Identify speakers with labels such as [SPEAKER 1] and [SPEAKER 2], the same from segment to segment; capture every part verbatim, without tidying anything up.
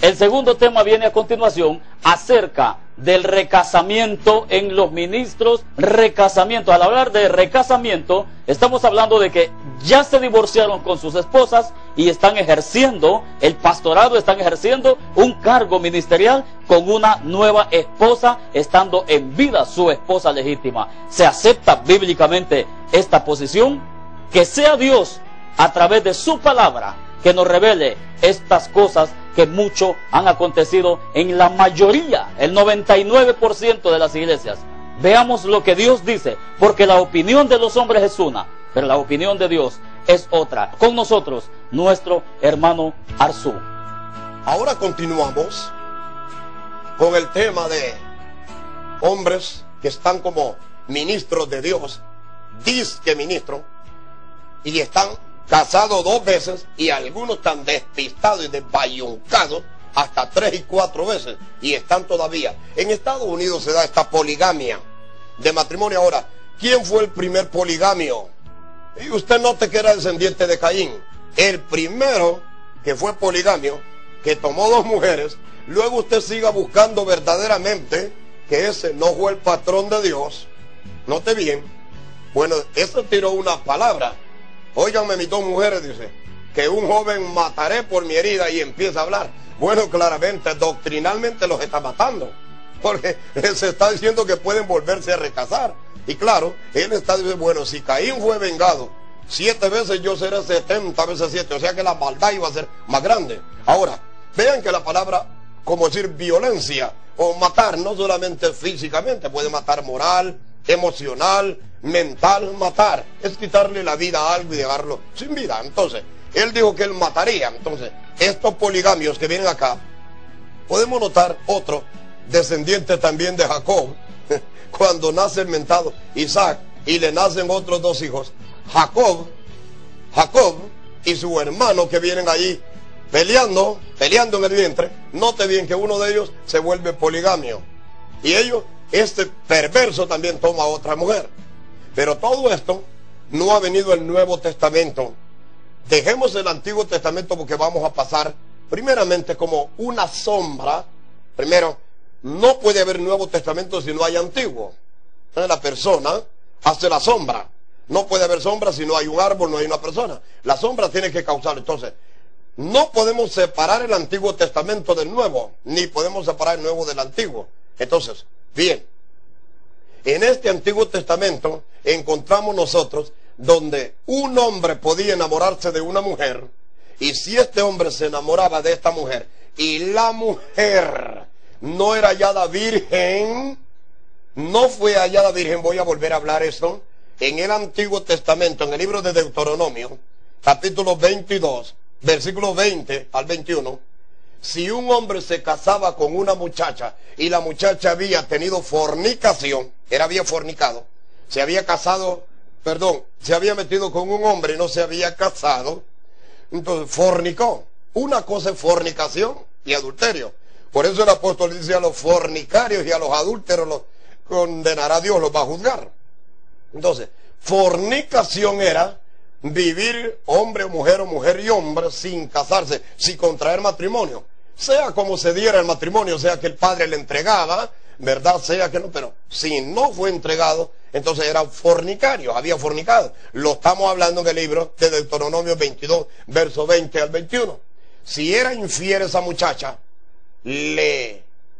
[SPEAKER 1] El segundo tema viene a continuación acerca del recasamiento en los ministros. Recasamiento, al hablar de recasamiento, estamos hablando de que ya se divorciaron con sus esposas y están ejerciendo el pastorado, están ejerciendo un cargo ministerial con una nueva esposa, estando en vida su esposa legítima. ¿Se acepta bíblicamente esta posición? Que sea Dios, a través de su palabra, que nos revele estas cosas que mucho han acontecido en la mayoría, el noventa y nueve por ciento de las iglesias. Veamos lo que Dios dice, porque la opinión de los hombres es una, pero la opinión de Dios es otra. Con nosotros, nuestro hermano Arzú.
[SPEAKER 2] Ahora continuamos con el tema de hombres que están como ministros de Dios, disque ministros, y están casados dos veces, y algunos están despistados y desbayuncados hasta tres y cuatro veces, y están todavía. En Estados Unidos se da esta poligamia de matrimonio. Ahora, ¿quién fue el primer poligamio? Y usted note que era descendiente de Caín. El primero que fue poligamio, que tomó dos mujeres. Luego usted siga buscando verdaderamente que ese no fue el patrón de Dios. Note bien. Bueno, eso tiró una palabra. Óiganme, mis dos mujeres, dice, que un joven mataré por mi herida, y empieza a hablar. Bueno, claramente, doctrinalmente los está matando, porque se está diciendo que pueden volverse a recasar. Y claro, él está diciendo, bueno, si Caín fue vengado siete veces, yo seré setenta veces siete, o sea que la maldad iba a ser más grande. Ahora, vean que la palabra, como decir violencia o matar, no solamente físicamente, puede matar moral, emocional, mental. Matar es quitarle la vida a algo y dejarlo sin vida. Entonces, él dijo que él mataría. Entonces, estos poligamios que vienen acá, podemos notar otro descendiente también de Jacob, cuando nace el mentado Isaac y le nacen otros dos hijos, Jacob, Jacob y su hermano, que vienen allí peleando, peleando en el vientre. Note bien que uno de ellos se vuelve poligamio, y ellos, este perverso también toma a otra mujer. Pero todo esto no ha venido el Nuevo Testamento. Dejemos el Antiguo Testamento porque vamos a pasar primeramente como una sombra. Primero, no puede haber Nuevo Testamento si no hay Antiguo. La persona hace la sombra. No puede haber sombra si no hay un árbol, no hay una persona. La sombra tiene que causar. Entonces, no podemos separar el Antiguo Testamento del Nuevo, ni podemos separar el Nuevo del Antiguo. Entonces, bien, en este Antiguo Testamento encontramos nosotros donde un hombre podía enamorarse de una mujer, y si este hombre se enamoraba de esta mujer y la mujer no era hallada virgen, no fue hallada virgen, voy a volver a hablar esto, en el Antiguo Testamento, en el libro de Deuteronomio, capítulo veintidós, versículo veinte al veintiuno, si un hombre se casaba con una muchacha y la muchacha había tenido fornicación, era había fornicado, se había casado, perdón, se había metido con un hombre y no se había casado, entonces fornicó. Una cosa es fornicación y adulterio. Por eso el apóstol dice: a los fornicarios y a los adúlteros los condenará Dios, los va a juzgar. Entonces, fornicación era vivir hombre o mujer o mujer y hombre sin casarse, sin contraer matrimonio. Sea como se diera el matrimonio, sea que el padre le entregaba, ¿verdad? Sea que no, pero si no fue entregado, entonces era fornicario, había fornicado. Lo estamos hablando en el libro de Deuteronomio veintidós, verso veinte al veintiuno. Si era infiel esa muchacha, le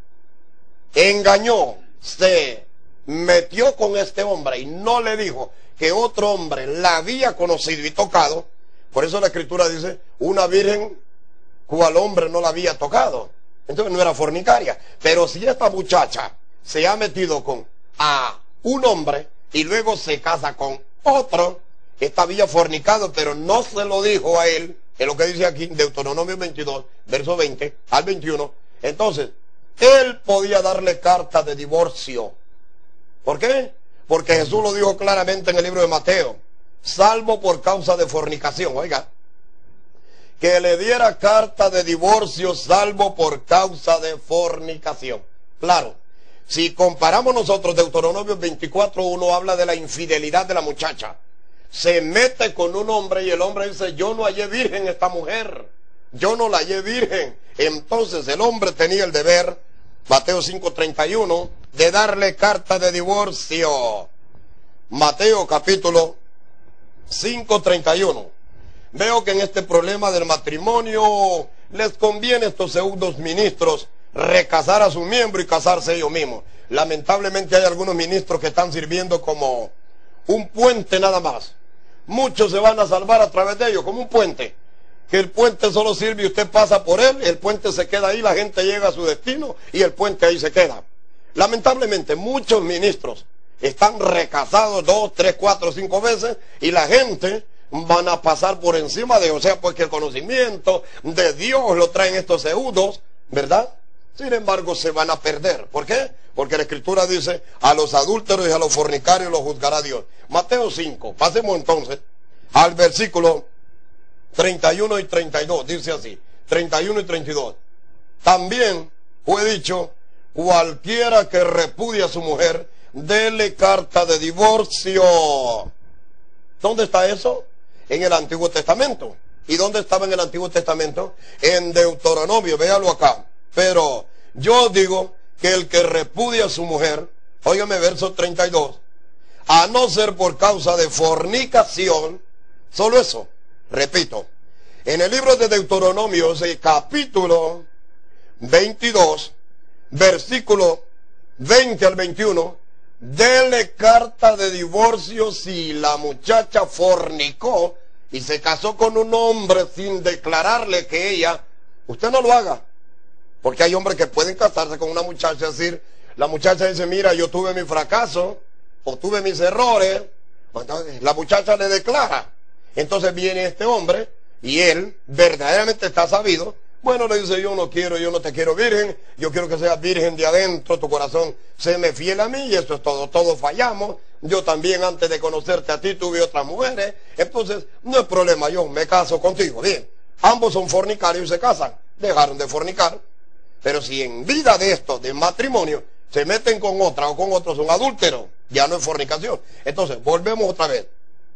[SPEAKER 2] engañó, se metió con este hombre y no le dijo que otro hombre la había conocido y tocado. Por eso la Escritura dice, una virgen cual hombre no la había tocado. Entonces no era fornicaria. Pero si esta muchacha se ha metido con a un hombre y luego se casa con otro, esta había fornicado, pero no se lo dijo a él, es lo que dice aquí Deuteronomio veintidós, verso veinte al veintiuno. Entonces, él podía darle carta de divorcio. ¿Por qué? Porque Jesús lo dijo claramente en el libro de Mateo, salvo por causa de fornicación. Oiga, que le diera carta de divorcio salvo por causa de fornicación. Claro, si comparamos nosotros, Deuteronomio veinticuatro uno habla de la infidelidad de la muchacha. Se mete con un hombre y el hombre dice, yo no hallé virgen esta mujer. yo no la hallé virgen. Entonces el hombre tenía el deber, Mateo cinco treinta y uno, de darle carta de divorcio. Mateo capítulo cinco treinta y uno. Veo que en este problema del matrimonio les conviene a estos pseudos ministros recasar a su miembro y casarse ellos mismos. Lamentablemente hay algunos ministros que están sirviendo como un puente nada más. Muchos se van a salvar a través de ellos, como un puente. Que el puente solo sirve y usted pasa por él, el puente se queda ahí, la gente llega a su destino y el puente ahí se queda. Lamentablemente muchos ministros están recasados dos, tres, cuatro, cinco veces y la gente van a pasar por encima de ellos. O sea, pues que el conocimiento de Dios lo traen estos pseudos, ¿verdad? Sin embargo, se van a perder. ¿Por qué? Porque la Escritura dice, a los adúlteros y a los fornicarios los juzgará Dios. Mateo cinco, pasemos entonces al versículo treinta y uno y treinta y dos, dice así, treinta y uno y treinta y dos. También fue dicho, cualquiera que repudia a su mujer, dele carta de divorcio. ¿Dónde está eso? En el Antiguo Testamento. ¿Y dónde estaba en el Antiguo Testamento? En Deuteronomio, véalo acá. Pero yo digo que el que repudia a su mujer, óigame verso treinta y dos, a no ser por causa de fornicación, solo eso, repito, en el libro de Deuteronomio, el capítulo veintidós, versículo veinte al veintiuno, dele carta de divorcio si la muchacha fornicó y se casó con un hombre sin declararle que ella, usted no lo haga. Porque hay hombres que pueden casarse con una muchacha y decir, la muchacha dice, mira, yo tuve mi fracaso, o tuve mis errores, entonces la muchacha le declara. Entonces viene este hombre, y él verdaderamente está sabido, bueno, le dice, yo no quiero, yo no te quiero virgen, yo quiero que seas virgen de adentro, tu corazón se me fiel a mí, y eso es todo, todos fallamos, yo también antes de conocerte a ti tuve otras mujeres, entonces no es problema, yo me caso contigo, bien, ambos son fornicarios y se casan, dejaron de fornicar. Pero si en vida de esto, de matrimonio, se meten con otra o con otros, son adúlteros, ya no es fornicación. Entonces, volvemos otra vez.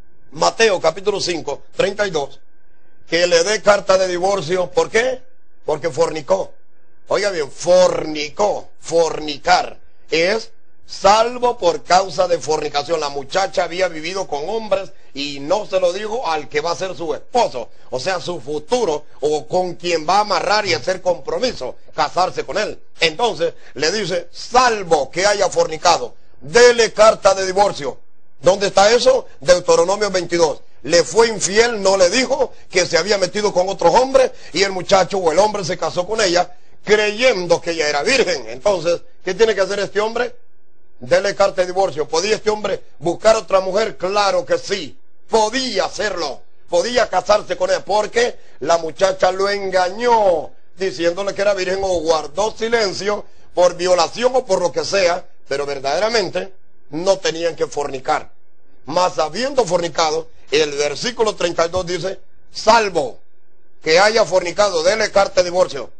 [SPEAKER 2] Mateo capítulo cinco, treinta y dos, que le dé carta de divorcio. ¿Por qué? Porque fornicó. Oiga bien, fornicó, fornicar, es salvo por causa de fornicación. La muchacha había vivido con hombres y no se lo dijo al que va a ser su esposo, o sea, su futuro, o con quien va a amarrar y hacer compromiso, casarse con él. Entonces le dice, salvo que haya fornicado, dele carta de divorcio. ¿Dónde está eso? Deuteronomio veintidós. Le fue infiel, no le dijo que se había metido con otros hombres y el muchacho o el hombre se casó con ella creyendo que ella era virgen. Entonces, ¿qué tiene que hacer este hombre? Dele carta de divorcio. ¿Podía este hombre buscar otra mujer? Claro que sí. Podía hacerlo. Podía casarse con ella porque la muchacha lo engañó diciéndole que era virgen o guardó silencio por violación o por lo que sea, pero verdaderamente no tenían que fornicar. Mas habiendo fornicado, el versículo treinta y dos dice, salvo que haya fornicado, dele carta de divorcio.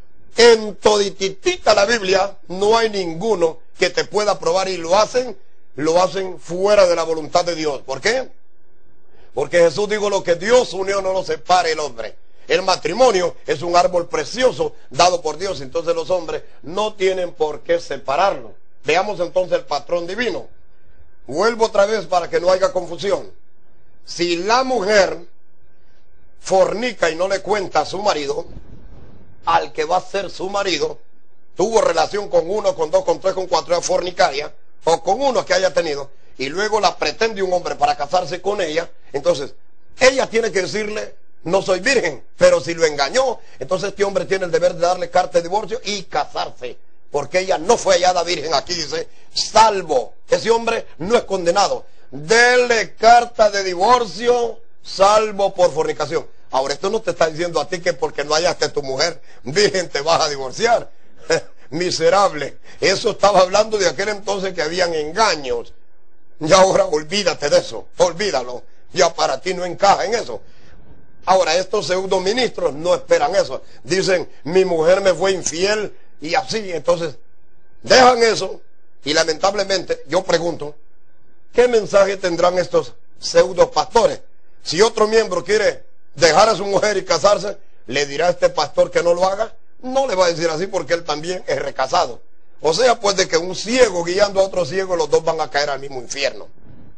[SPEAKER 2] En todititita la Biblia no hay ninguno que te pueda probar, y lo hacen, lo hacen fuera de la voluntad de Dios. ¿Por qué? Porque Jesús dijo, lo que Dios unió no lo separe el hombre. El matrimonio es un árbol precioso dado por Dios, entonces los hombres no tienen por qué separarlo. Veamos entonces el patrón divino. Vuelvo otra vez para que no haya confusión. Si la mujer fornica y no le cuenta a su marido, al que va a ser su marido, tuvo relación con uno, con dos, con tres, con cuatro, es fornicaria, o con uno que haya tenido, y luego la pretende un hombre para casarse con ella, entonces ella tiene que decirle, no soy virgen, pero si lo engañó, entonces este hombre tiene el deber de darle carta de divorcio y casarse, porque ella no fue hallada virgen. Aquí dice, salvo, ese hombre no es condenado, dele carta de divorcio, salvo por fornicación. Ahora, esto no te está diciendo a ti que porque no hallaste a tu mujer virgen te vas a divorciar. Miserable. Eso estaba hablando de aquel entonces que habían engaños. Y ahora olvídate de eso, olvídalo. Ya para ti no encaja en eso. Ahora, estos pseudo ministros no esperan eso. Dicen, mi mujer me fue infiel y así. Entonces, dejan eso y lamentablemente, yo pregunto, ¿qué mensaje tendrán estos pseudo pastores? Si otro miembro quiere dejar a su mujer y casarse, ¿le dirá a este pastor que no lo haga? No le va a decir así porque él también es recasado. O sea, pues de que un ciego guiando a otro ciego, los dos van a caer al mismo infierno,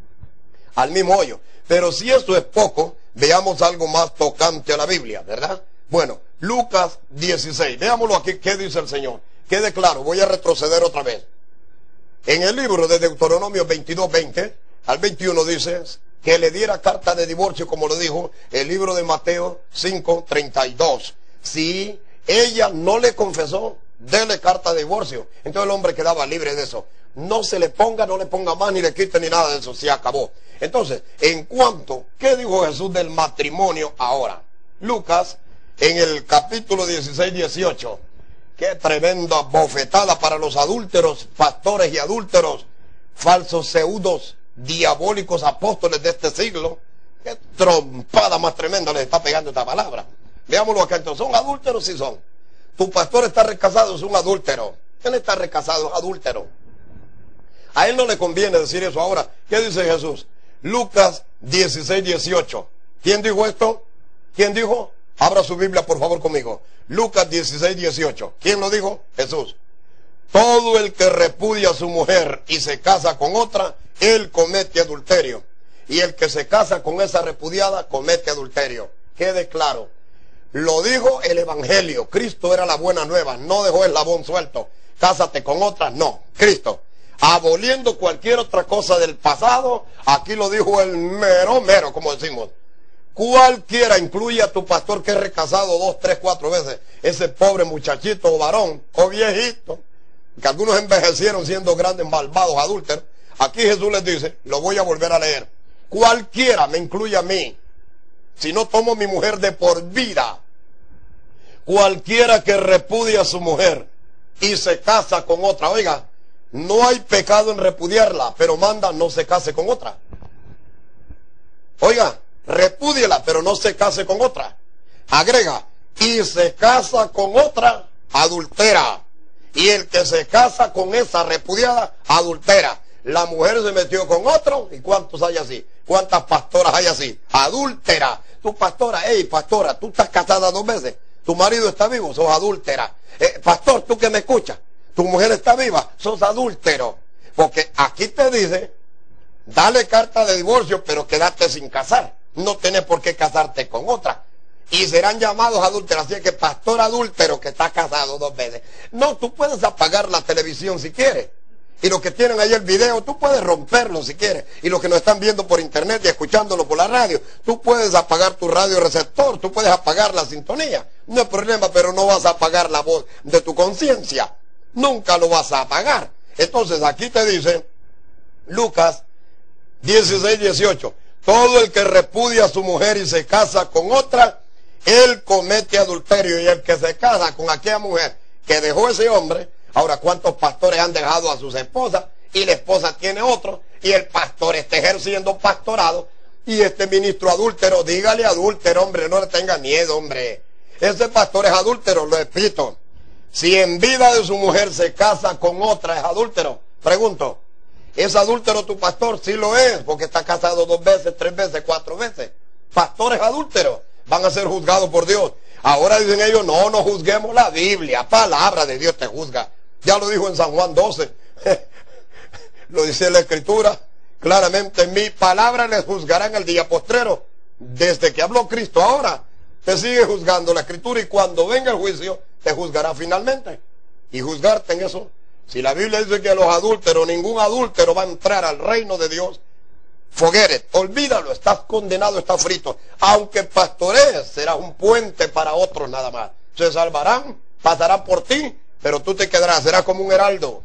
[SPEAKER 2] al mismo hoyo. Pero si eso es poco, veamos algo más tocante a la Biblia, ¿verdad? Bueno, Lucas dieciséis, veámoslo aquí, ¿qué dice el Señor? Quede claro, voy a retroceder otra vez. En el libro de Deuteronomio veintidós, veinte al veintiuno dice que le diera carta de divorcio, como lo dijo el libro de Mateo cinco, treinta y dos. Si ella no le confesó, dele carta de divorcio. Entonces el hombre quedaba libre de eso. No se le ponga, no le ponga más, ni le quite ni nada de eso, se acabó. Entonces, en cuanto, ¿qué dijo Jesús del matrimonio ahora? Lucas, en el capítulo dieciséis, dieciocho, qué tremenda bofetada para los adúlteros, pastores y adúlteros, falsos pseudos, diabólicos apóstoles de este siglo. Qué trompada más tremenda les está pegando esta palabra. Veámoslo acá entonces, ¿son adúlteros? Sí son. Tu pastor está recasado, es un adúltero. Él está recasado, es adúltero. A él no le conviene decir eso ahora. ¿Qué dice Jesús? Lucas dieciséis, dieciocho. ¿Quién dijo esto? ¿Quién dijo? Abra su Biblia por favor conmigo. Lucas dieciséis, dieciocho. ¿Quién lo dijo? Jesús. Todo el que repudia a su mujer y se casa con otra, él comete adulterio. Y el que se casa con esa repudiada, comete adulterio. Quede claro. Lo dijo el Evangelio. Cristo era la buena nueva. No dejó el eslabón suelto. Cásate con otra. No. Cristo. Aboliendo cualquier otra cosa del pasado. Aquí lo dijo el mero mero, como decimos. Cualquiera, incluye a tu pastor que es recasado dos, tres, cuatro veces. Ese pobre muchachito o varón o viejito, que algunos envejecieron siendo grandes, malvados, adúlteros. Aquí Jesús les dice, lo voy a volver a leer. Cualquiera, me incluye a mí, si no tomo mi mujer de por vida. Cualquiera que repudia a su mujer y se casa con otra. Oiga, no hay pecado en repudiarla, pero manda no se case con otra. Oiga, repúdiela, pero no se case con otra. Agrega, y se casa con otra, adultera. Y el que se casa con esa repudiada, adultera. La mujer se metió con otro, ¿y cuántos hay así? ¿Cuántas pastoras hay así? Adúltera. Tu pastora, hey pastora, tú estás casada dos veces. Tu marido está vivo, sos adúltera. Eh, pastor, tú que me escuchas, tu mujer está viva, sos adúltero. Porque aquí te dice, dale carta de divorcio, pero quédate sin casar. No tienes por qué casarte con otra. Y serán llamados adúlteros. Así que pastor adúltero que está casado dos veces. No, tú puedes apagar la televisión si quieres. Y los que tienen ahí el video, tú puedes romperlo si quieres. Y los que nos están viendo por internet y escuchándolo por la radio, tú puedes apagar tu radio receptor, tú puedes apagar la sintonía. No hay problema, pero no vas a apagar la voz de tu conciencia. Nunca lo vas a apagar. Entonces aquí te dice, Lucas dieciséis, dieciocho. Todo el que repudia a su mujer y se casa con otra, él comete adulterio. Y el que se casa con aquella mujer que dejó ese hombre, ahora cuántos pastores han dejado a sus esposas y la esposa tiene otro y el pastor está ejerciendo pastorado y este ministro adúltero, dígale adúltero, hombre, no le tenga miedo, hombre. Ese pastor es adúltero, lo repito. Si en vida de su mujer se casa con otra, ¿es adúltero? Pregunto. ¿Es adúltero tu pastor? Sí lo es, porque está casado dos veces, tres veces, cuatro veces. Pastores adúlteros van a ser juzgados por Dios. Ahora dicen ellos, no, no juzguemos la Biblia, palabra de Dios te juzga. Ya lo dijo en San Juan doce. Lo dice la Escritura. Claramente, mi palabra les juzgará en el día postrero. Desde que habló Cristo, ahora te sigue juzgando la Escritura y cuando venga el juicio, te juzgará finalmente. Y juzgarte en eso. Si la Biblia dice que los adúlteros, ningún adúltero va a entrar al reino de Dios, forget it, olvídalo, estás condenado, estás frito. Aunque pastorees, serás un puente para otros nada más. Se salvarán, pasarán por ti, pero tú te quedarás, serás como un heraldo.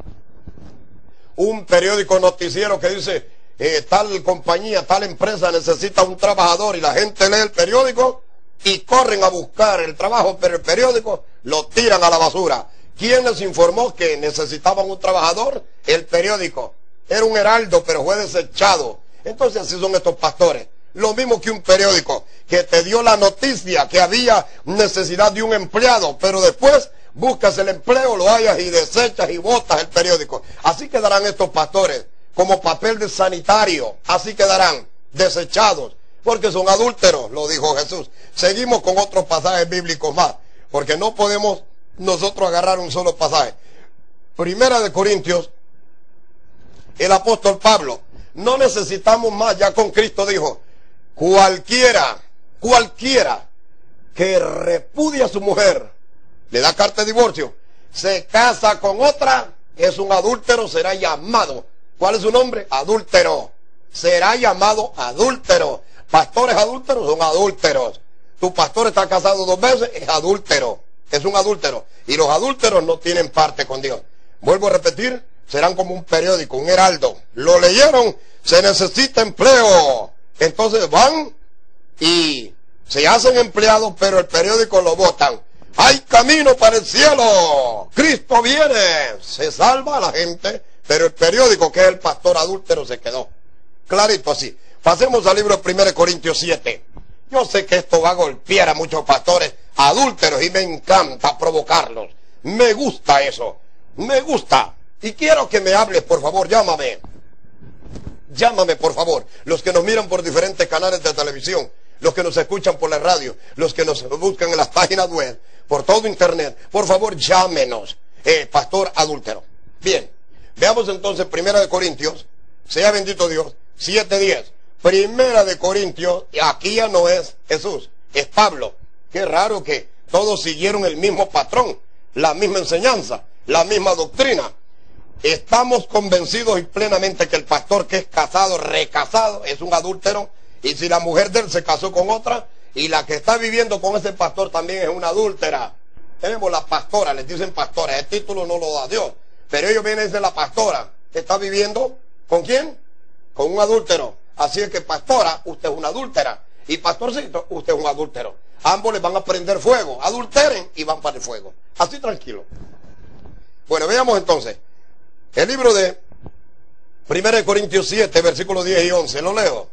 [SPEAKER 2] Un periódico noticiero que dice, eh, tal compañía, tal empresa necesita un trabajador y la gente lee el periódico y corren a buscar el trabajo, pero el periódico lo tiran a la basura. ¿Quién les informó que necesitaban un trabajador? El periódico. Era un heraldo, pero fue desechado. Entonces así son estos pastores. Lo mismo que un periódico, que te dio la noticia que había necesidad de un empleado, pero después buscas el empleo, lo hallas y desechas y botas el periódico. Así quedarán estos pastores, como papel de sanitario. Así quedarán, desechados. porque son adúlteros, lo dijo Jesús. Seguimos con otros pasajes bíblicos más, porque no podemos nosotros agarrar un solo pasaje. Primera de Corintios, el apóstol Pablo, no necesitamos más, ya con Cristo dijo, cualquiera, cualquiera que repudia a su mujer, le da carta de divorcio, se casa con otra, es un adúltero, será llamado. ¿Cuál es su nombre? Adúltero. Será llamado adúltero. Pastores adúlteros son adúlteros. Tu pastor está casado dos veces, es adúltero. Es un adúltero. Y los adúlteros no tienen parte con Dios. Vuelvo a repetir, serán como un periódico, un heraldo. Lo leyeron, se necesita empleo. Entonces van y se hacen empleados, pero el periódico lo botan. Hay camino para el cielo. Cristo viene. Se salva a la gente, pero el periódico, que es el pastor adúltero, se quedó. Clarito así. Pasemos al libro de primera de Corintios siete. Yo sé que esto va a golpear a muchos pastores adúlteros y me encanta provocarlos. Me gusta eso. Me gusta. Y quiero que me hables, por favor, llámame. Llámame, por favor. Los que nos miran por diferentes canales de televisión, los que nos escuchan por la radio, los que nos buscan en las páginas web, por todo internet, por favor, llámenos. Eh, pastor adúltero. Bien. Veamos entonces Primera de Corintios, sea bendito Dios, siete diez. Primera de Corintios, y aquí ya no es Jesús, es Pablo. Qué raro que todos siguieron el mismo patrón, la misma enseñanza, la misma doctrina. Estamos convencidos y plenamente que el pastor que es casado, recasado, es un adúltero, y si la mujer de él se casó con otra, y la que está viviendo con ese pastor también es una adúltera. Tenemos la pastora, les dicen pastora, el título no lo da Dios, pero ellos vienen y dicen la pastora, ¿está viviendo con quién? Con un adúltero. Así es que pastora, usted es una adúltera, y pastorcito, usted es un adúltero. Ambos les van a prender fuego, adulteren y van para el fuego. Así tranquilo. Bueno, veamos entonces, el libro de Primera de Corintios siete, versículos diez y once, lo leo.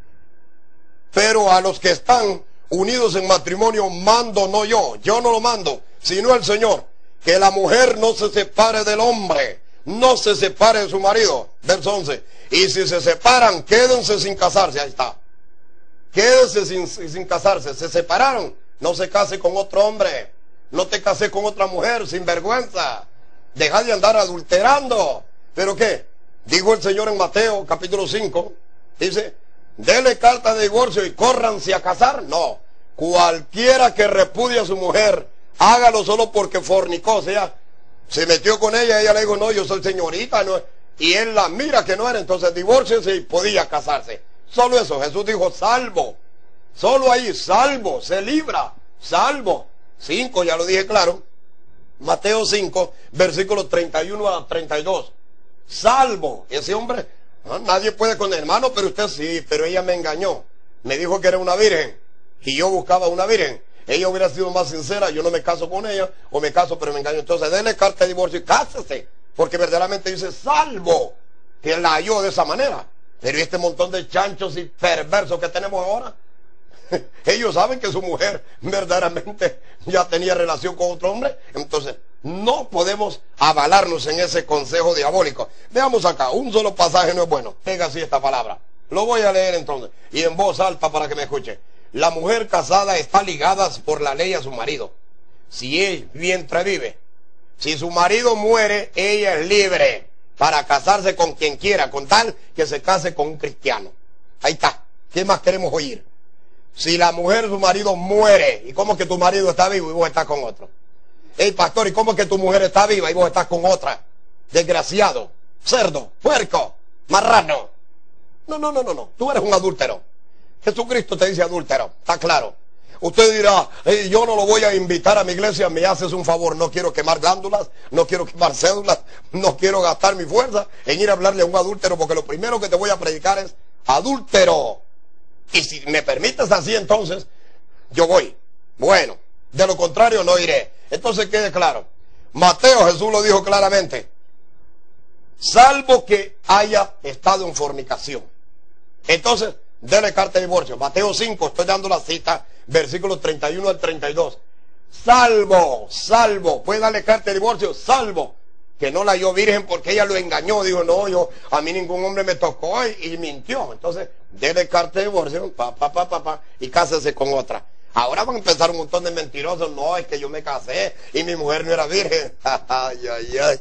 [SPEAKER 2] Pero a los que están unidos en matrimonio mando no yo, yo no lo mando, sino el Señor, que la mujer no se separe del hombre, no se separe de su marido. Verso once, y si se separan, quédense sin casarse, ahí está. Quédense sin, sin casarse, se separaron, no se case con otro hombre, no te casé con otra mujer, sin vergüenza, deja de andar adulterando. ¿Pero qué? Dijo el Señor en Mateo capítulo cinco, dice, dele carta de divorcio y córranse a casar. No, cualquiera que repudie a su mujer, hágalo solo porque fornicó, o sea, se metió con ella, ella le dijo, no, yo soy señorita, no, y él la mira que no era, entonces divórciese y podía casarse. Solo eso, Jesús dijo, salvo, solo ahí, salvo, se libra, salvo. cinco, ya lo dije claro, Mateo cinco, versículos treinta y uno a treinta y dos, salvo, ese hombre, no, nadie puede con el hermano, pero usted sí, pero ella me engañó, me dijo que era una virgen, y yo buscaba una virgen. Ella hubiera sido más sincera, yo no me caso con ella, o me caso pero me engaño. Entonces denle carta de divorcio y cásese, porque verdaderamente dice salvo, que la halló de esa manera. Pero este montón de chanchos y perversos que tenemos ahora, ellos saben que su mujer verdaderamente ya tenía relación con otro hombre. Entonces no podemos avalarnos en ese consejo diabólico. Veamos acá, un solo pasaje no es bueno. Tenga así esta palabra, lo voy a leer entonces, y en voz alta para que me escuche. La mujer casada está ligada por la ley a su marido, si él mientras vive. Si su marido muere, ella es libre para casarse con quien quiera, con tal que se case con un cristiano. Ahí está. ¿Qué más queremos oír? Si la mujer, su marido muere, ¿y cómo que tu marido está vivo y vos estás con otro? Hey, pastor, ¿y cómo que tu mujer está viva y vos estás con otra? Desgraciado, cerdo, puerco, marrano. No, no, no, no, no. Tú eres un adúltero. Jesucristo te dice adúltero, está claro. Usted dirá, hey, yo no lo voy a invitar a mi iglesia, me haces un favor, no quiero quemar glándulas, no quiero quemar cédulas, no quiero gastar mi fuerza en ir a hablarle a un adúltero, porque lo primero que te voy a predicar es adúltero. Y si me permites así, entonces, yo voy. Bueno, de lo contrario no iré. Entonces quede claro, Mateo, Jesús lo dijo claramente, salvo que haya estado en fornicación. Entonces, dele carta de divorcio. Mateo cinco, estoy dando la cita, versículos treinta y uno al treinta y dos. Salvo, salvo, puede darle carta de divorcio, salvo que no la halló virgen porque ella lo engañó. Dijo, no, yo, a mí ningún hombre me tocó y, y mintió. Entonces, dele carta de divorcio, pa, pa, pa, pa, pa, y cásese con otra. Ahora van a empezar un montón de mentirosos. No, es que yo me casé y mi mujer no era virgen. Ay, ay, ay.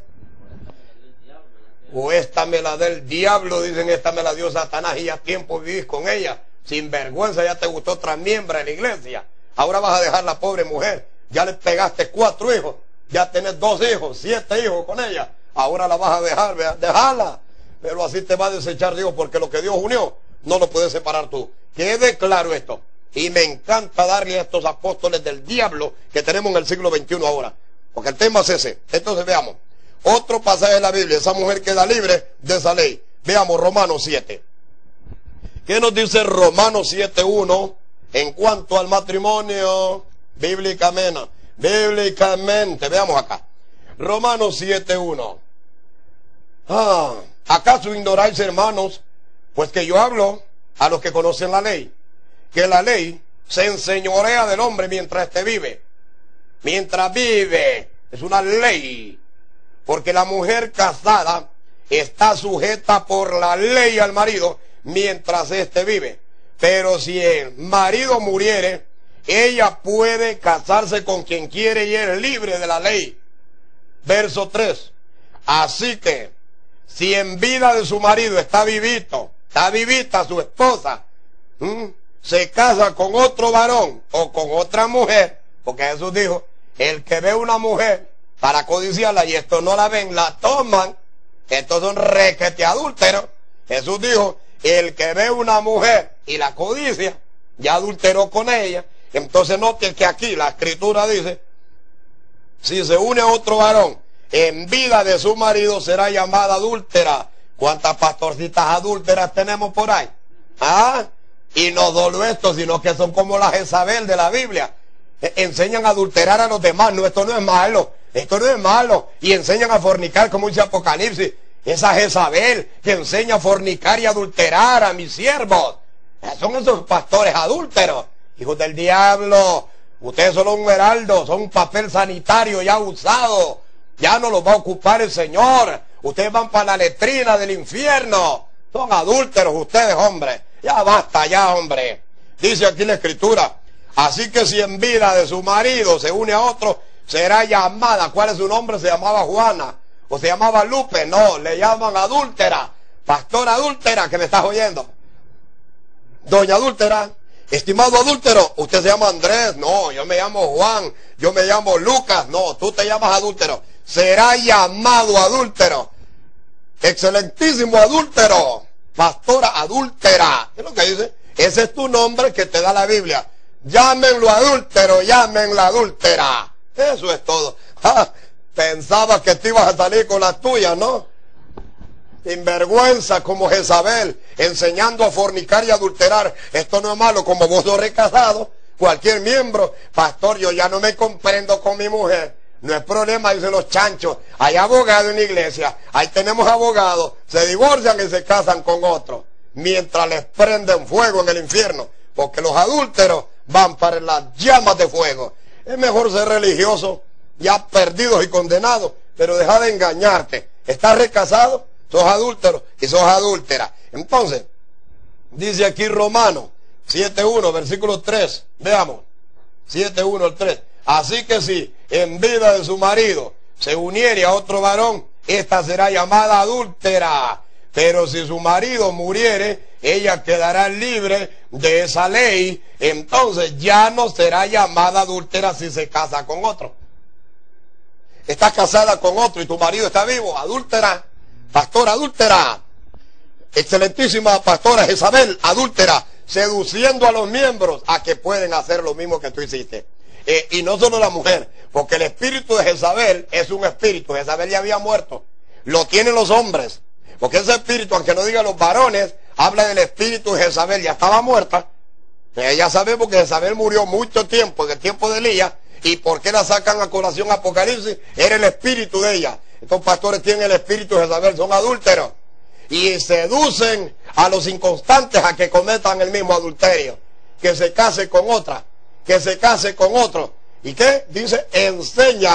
[SPEAKER 2] O esta me la del diablo, dicen, esta me la dio Satanás y ya tiempo vivís con ella. Sin vergüenza, ya te gustó otra miembro de la iglesia. Ahora vas a dejar la pobre mujer. Ya le pegaste cuatro hijos. Ya tenés dos hijos, siete hijos con ella. Ahora la vas a dejar, vea, déjala. Pero así te va a desechar Dios, porque lo que Dios unió no lo puedes separar tú. Quede claro esto. Y me encanta darle a estos apóstoles del diablo que tenemos en el siglo veintiuno ahora. Porque el tema es ese. Entonces veamos. Otro pasaje de la Biblia. Esa mujer queda libre de esa ley. Veamos Romanos siete. ¿Qué nos dice Romanos siete uno en cuanto al matrimonio? Bíblicamente. Bíblicamente. Veamos acá. Romanos siete uno. Ah, ¿acaso ignoráis, hermanos? Pues que yo hablo a los que conocen la ley. Que la ley se enseñorea del hombre mientras éste vive. Mientras vive. Es una ley. Porque la mujer casada está sujeta por la ley al marido mientras éste vive. Pero si el marido muriere, ella puede casarse con quien quiere y es libre de la ley. Verso tres. Así que, si en vida de su marido está vivito, está vivita su esposa, ¿m? se casa con otro varón o con otra mujer, porque Jesús dijo, el que ve una mujer para codiciarla y esto no la ven, la toman, estos son requete adúlteros. Jesús dijo, el que ve una mujer y la codicia, ya adulteró con ella. Entonces noten que aquí la escritura dice, si se une a otro varón en vida de su marido será llamada adúltera. ¿Cuántas pastorcitas adúlteras tenemos por ahí? ¿Ah? Y no solo esto, sino que son como la Jezabel de la Biblia. E- enseñan a adulterar a los demás. No, esto no es malo. Esto no es malo. Y enseñan a fornicar, como dice Apocalipsis. Esa Jezabel que enseña a fornicar y adulterar a mis siervos. Son esos pastores adúlteros. Hijos del diablo. Ustedes son un heraldo, son un papel sanitario ya usado. Ya no los va a ocupar el Señor. Ustedes van para la letrina del infierno. Son adúlteros ustedes, hombre. Ya basta ya, hombre. Dice aquí la escritura. Así que si en vida de su marido se une a otro, será llamada. ¿Cuál es su nombre? Se llamaba Juana. O se llamaba Lupe. No, le llaman adúltera. Pastora adúltera, que me estás oyendo. Doña adúltera. Estimado adúltero, usted se llama Andrés. No, yo me llamo Juan. Yo me llamo Lucas. No, tú te llamas adúltero. Será llamado adúltero. Excelentísimo adúltero. Pastora adúltera. ¿Qué es lo que dice? Ese es tu nombre que te da la Biblia. Llámenlo adúltero, llámenla adúltera. Eso es todo. Ah, pensabas que te ibas a salir con la tuya, ¿no? Sinvergüenza como Jezabel, enseñando a fornicar y adulterar. Esto no es malo, como vos sos recasado, cualquier miembro. Pastor, yo ya no me comprendo con mi mujer. No es problema, dicen los chanchos. Hay abogados en la iglesia, ahí tenemos abogados. Se divorcian y se casan con otros, mientras les prenden fuego en el infierno. Porque los adúlteros van para las llamas de fuego. Es mejor ser religioso, ya perdidos y condenados, pero deja de engañarte. ¿Estás recasado? Sos adúltero y sos adúltera. Entonces, dice aquí Romanos siete uno, versículo tres. Veamos, siete uno al tres. Así que si en vida de su marido se uniere a otro varón, esta será llamada adúltera. Pero si su marido muriere, ella quedará libre de esa ley. Entonces ya no será llamada adúltera si se casa con otro. Estás casada con otro y tu marido está vivo, adúltera. Pastora adúltera. Excelentísima pastora Jezabel, adúltera, seduciendo a los miembros a que pueden hacer lo mismo que tú hiciste. Eh, y no solo la mujer, porque el espíritu de Jezabel es un espíritu. Jezabel ya había muerto. Lo tienen los hombres. Porque ese espíritu, aunque no diga los varones, habla del espíritu de Jezabel. Ya estaba muerta. Eh, ya sabemos que Jezabel murió mucho tiempo, en el tiempo de Elías. ¿Y por qué la sacan a colación Apocalipsis? Era el espíritu de ella. Estos pastores tienen el espíritu de Jezabel, son adúlteros. Y seducen a los inconstantes a que cometan el mismo adulterio. Que se case con otra. Que se case con otro. ¿Y qué? Dice, enseñan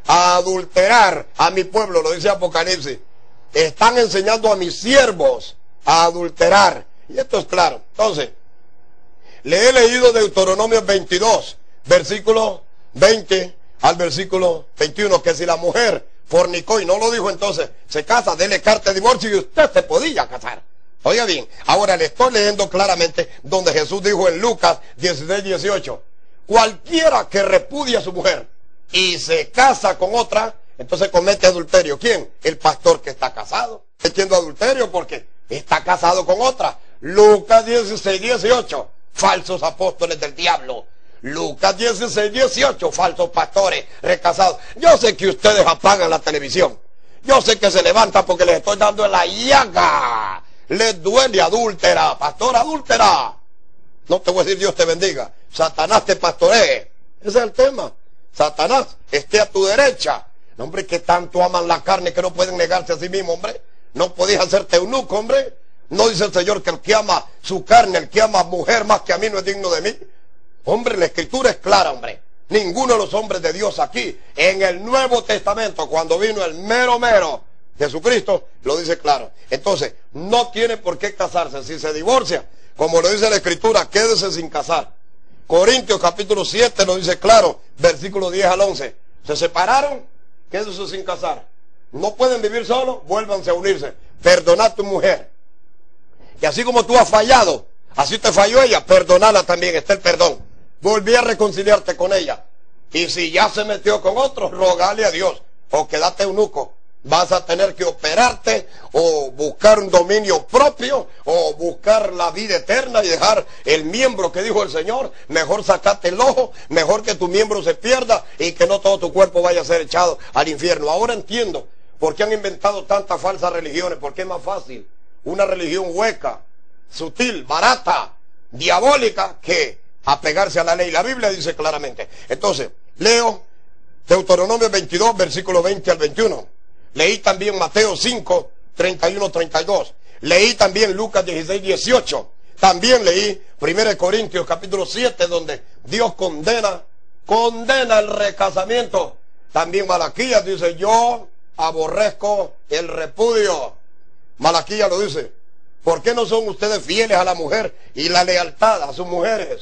[SPEAKER 2] a adulterar a mi pueblo, lo dice Apocalipsis. Están enseñando a mis siervos a adulterar. Y esto es claro. Entonces, le he leído Deuteronomio veintidós, versículo veinte al versículo veintiuno, que si la mujer fornicó y no lo dijo, entonces se casa, dele carta de divorcio y usted se podía casar. Oiga bien, ahora le estoy leyendo claramente donde Jesús dijo en Lucas dieciséis, dieciocho, cualquiera que repudia a su mujer y se casa con otra, entonces comete adulterio. ¿Quién? El pastor que está casado. Cometiendo adulterio porque está casado con otra. Lucas dieciséis, dieciocho, falsos apóstoles del diablo. Lucas dieciséis, dieciocho, falsos pastores recasados. Yo sé que ustedes apagan la televisión. Yo sé que se levantan porque les estoy dando en la llaga. Les duele, adúltera, pastor, adúltera. No te voy a decir Dios te bendiga. Satanás te pastoree. Ese es el tema. Satanás esté a tu derecha. No, hombre, que tanto aman la carne que no pueden negarse a sí mismo, hombre. No podías hacerte eunuco, hombre. No dice el Señor que el que ama su carne, el que ama mujer más que a mí no es digno de mí. Hombre, la escritura es clara, hombre. Ninguno de los hombres de Dios aquí, en el Nuevo Testamento, cuando vino el mero mero Jesucristo, lo dice claro. Entonces, no tiene por qué casarse. Si se divorcia, como lo dice la escritura, quédese sin casar. Corintios capítulo siete lo dice claro, versículo diez al once. Se separaron, quédese sin casar. No pueden vivir solos, vuélvanse a unirse. Perdona a tu mujer. Y así como tú has fallado, así te falló ella, perdonala también, está el perdón. Volví a reconciliarte con ella. Y si ya se metió con otro, rogale a Dios. O quédate eunuco. Vas a tener que operarte o buscar un dominio propio o buscar la vida eterna y dejar el miembro que dijo el Señor. Mejor sacate el ojo, mejor que tu miembro se pierda y que no todo tu cuerpo vaya a ser echado al infierno. Ahora entiendo por qué han inventado tantas falsas religiones, porque es más fácil una religión hueca, sutil, barata, diabólica que apegarse a la ley. La Biblia dice claramente. Entonces, leo Deuteronomio veintidós, versículo veinte al veintiuno. Leí también Mateo cinco, treinta y uno, treinta y dos. Leí también Lucas dieciséis, dieciocho. También leí primera de Corintios capítulo siete, donde Dios condena, condena el recasamiento. También Malaquías dice, yo aborrezco el repudio. Malaquías lo dice. ¿Por qué no son ustedes fieles a la mujer y la lealtad a sus mujeres?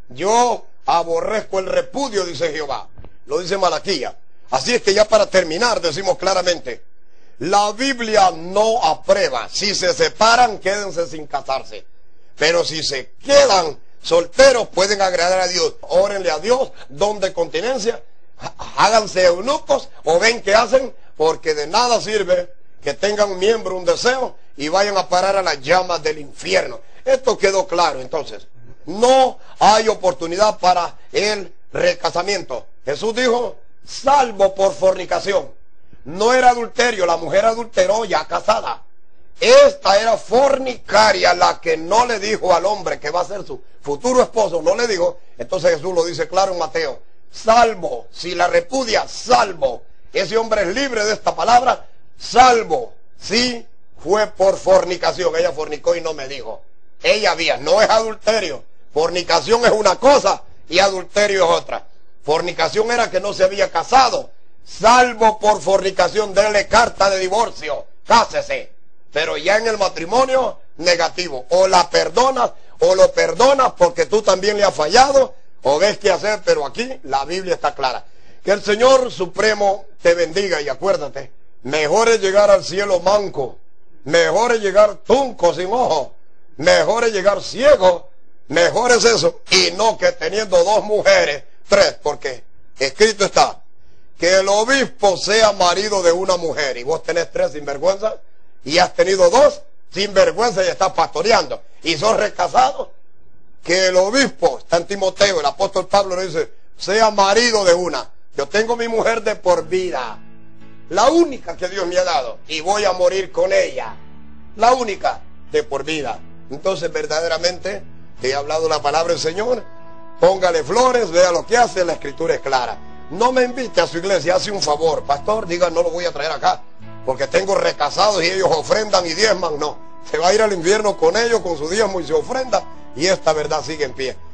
[SPEAKER 2] Yo aborrezco el repudio, dice Jehová. Lo dice Malaquías. Así es que ya para terminar decimos claramente, la Biblia no aprueba. Si se separan, quédense sin casarse. Pero si se quedan solteros, pueden agradar a Dios. Órenle a Dios, don de continencia, háganse eunucos o ven qué hacen, porque de nada sirve que tengan un miembro, un deseo, y vayan a parar a las llamas del infierno. Esto quedó claro, entonces. No hay oportunidad para el recasamiento. Jesús dijo, salvo por fornicación. No era adulterio, la mujer adulteró ya casada. Esta era fornicaria, la que no le dijo al hombre que va a ser su futuro esposo, no le dijo. Entonces Jesús lo dice claro en Mateo, salvo, si la repudia, salvo. Ese hombre es libre de esta palabra, salvo, si fue por fornicación. Ella fornicó y no me dijo. Ella había, no es adulterio. Fornicación es una cosa y adulterio es otra. Fornicación era que no se había casado. Salvo por fornicación, denle carta de divorcio, cásese. Pero ya en el matrimonio, negativo. O la perdonas, o lo perdonas porque tú también le has fallado, o ves qué hacer, pero aquí la Biblia está clara. Que el Señor Supremo te bendiga y acuérdate, mejor es llegar al cielo manco, mejor es llegar tunco sin ojo, mejor es llegar ciego, mejor es eso, y no que teniendo dos mujeres, tres, porque escrito está, que el obispo sea marido de una mujer, y vos tenés tres sinvergüenza, y has tenido dos sinvergüenza y estás pastoreando, y sos recasados, que el obispo, está en Timoteo, el apóstol Pablo le dice, sea marido de una. Yo tengo mi mujer de por vida, la única que Dios me ha dado, y voy a morir con ella, la única de por vida. Entonces verdaderamente te he hablado la palabra del Señor, póngale flores, vea lo que hace, la escritura es clara. No me invite a su iglesia, hace un favor, pastor, diga no lo voy a traer acá, porque tengo recasados y ellos ofrendan y diezman, no. Se va a ir al infierno con ellos, con su diezmo y su ofrenda, y esta verdad sigue en pie.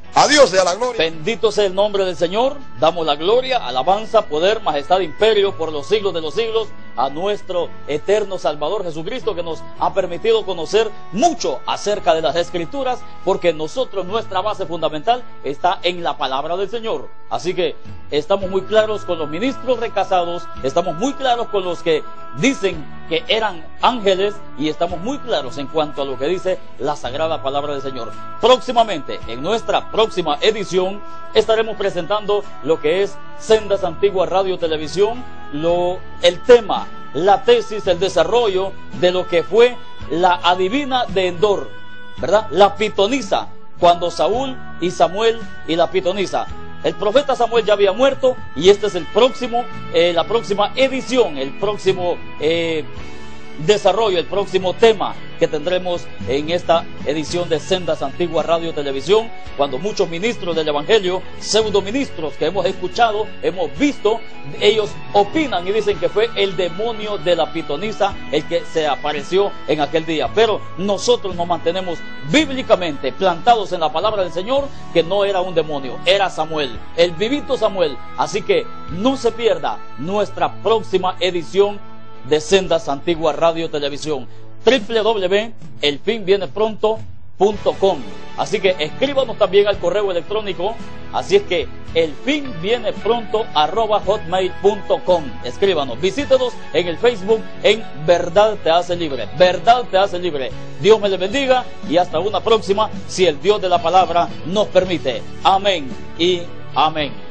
[SPEAKER 2] A Dios sea la gloria.
[SPEAKER 1] Bendito sea el nombre del Señor. Damos la gloria, alabanza, poder, majestad, imperio por los siglos de los siglos a nuestro eterno Salvador Jesucristo, que nos ha permitido conocer mucho acerca de las Escrituras, porque nosotros, nuestra base fundamental está en la palabra del Señor. Así que estamos muy claros con los ministros recasados, estamos muy claros con los que dicen que eran ángeles, y estamos muy claros en cuanto a lo que dice la sagrada palabra del Señor. Próximamente, en nuestra próxima edición, estaremos presentando lo que es Sendas Antiguas Radio Televisión, lo, el tema, la tesis, el desarrollo de lo que fue la adivina de Endor, ¿verdad? La pitonisa, cuando Saúl y Samuel y la pitonisa. El profeta Samuel ya había muerto, y este es el próximo, eh, la próxima edición, el próximo eh, desarrollo, el próximo tema que tendremos en esta edición de Sendas Antiguas Radio Televisión, cuando muchos ministros del Evangelio, pseudoministros que hemos escuchado, hemos visto, ellos opinan y dicen que fue el demonio de la pitonisa el que se apareció en aquel día. Pero nosotros nos mantenemos bíblicamente plantados en la palabra del Señor, que no era un demonio, era Samuel, el vivito Samuel. Así que no se pierda nuestra próxima edición de Sendas Antiguas Radio Televisión, doble u doble u doble u punto el fin viene pronto punto com. Así que escríbanos también al correo electrónico. Así es que el fin viene pronto arroba hotmail punto com. Escríbanos, visítenos en el Facebook en Verdad Te Hace Libre. Verdad Te Hace Libre. Dios me le bendiga y hasta una próxima, si el Dios de la palabra nos permite. Amén y amén.